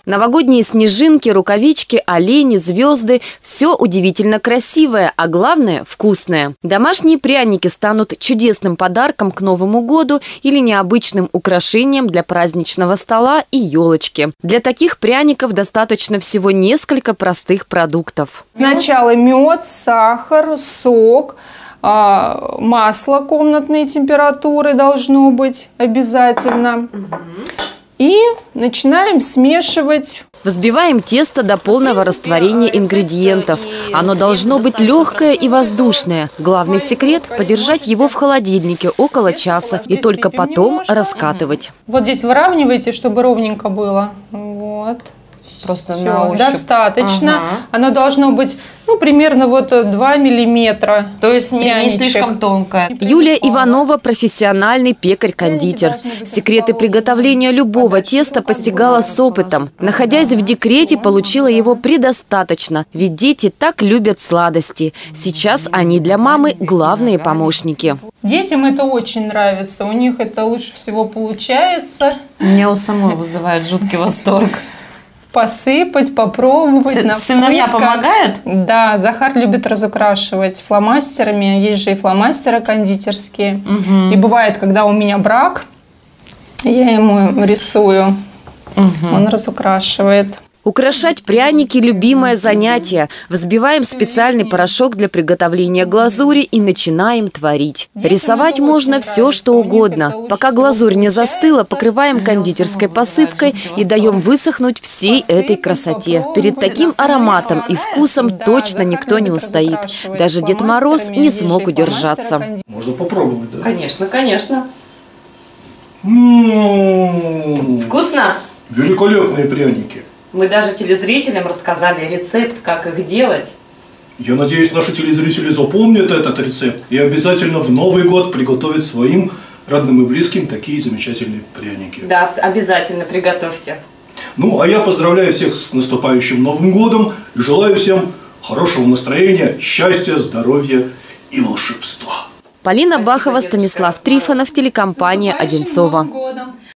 Новогодние снежинки, рукавички, олени, звезды – все удивительно красивое, а главное – вкусное. Домашние пряники станут чудесным подарком к Новому году или необычным украшением для праздничного стола и елочки. Для таких пряников достаточно всего несколько простых продуктов. Сначала мед, сахар, сок, масло комнатной температуры должно быть обязательно. И начинаем смешивать. Взбиваем тесто до полного растворения ингредиентов. Оно должно быть легкое и воздушное. Главный секрет – подержать его в холодильнике около часа и только потом раскатывать. Вот здесь выравнивайте, чтобы ровненько было. Вот. Просто Все, на ощупь. Достаточно. Ага. Оно должно быть, примерно 2 миллиметра. То есть не слишком тонкое. Юлия Иванова – профессиональный пекарь-кондитер. Секреты приготовления любого теста постигала с опытом. Находясь в декрете, получила его предостаточно, ведь дети так любят сладости. Сейчас они для мамы главные помощники. Детям это очень нравится, у них это лучше всего получается. Меня у самой вызывает жуткий восторг. Посыпать, попробовать на вкус. Сыновья помогают? Да, Захар любит разукрашивать фломастерами. Есть же и фломастеры кондитерские. И бывает, когда у меня брак, я ему рисую, он разукрашивает. Украшать пряники – любимое занятие. Взбиваем специальный порошок для приготовления глазури и начинаем творить. Рисовать можно все, что угодно. Пока глазурь не застыла, покрываем кондитерской посыпкой и даем высохнуть всей этой красоте. Перед таким ароматом и вкусом точно никто не устоит. Даже Дед Мороз не смог удержаться. Можно попробовать, да? Конечно, конечно. Вкусно? Великолепные пряники. Мы даже телезрителям рассказали рецепт, как их делать. Я надеюсь, наши телезрители запомнят этот рецепт и обязательно в Новый год приготовят своим родным и близким такие замечательные пряники. Да, обязательно приготовьте. Ну, а я поздравляю всех с наступающим Новым годом и желаю всем хорошего настроения, счастья, здоровья и волшебства. Полина Бахова, Станислав Трифонов, телекомпания «Одинцово».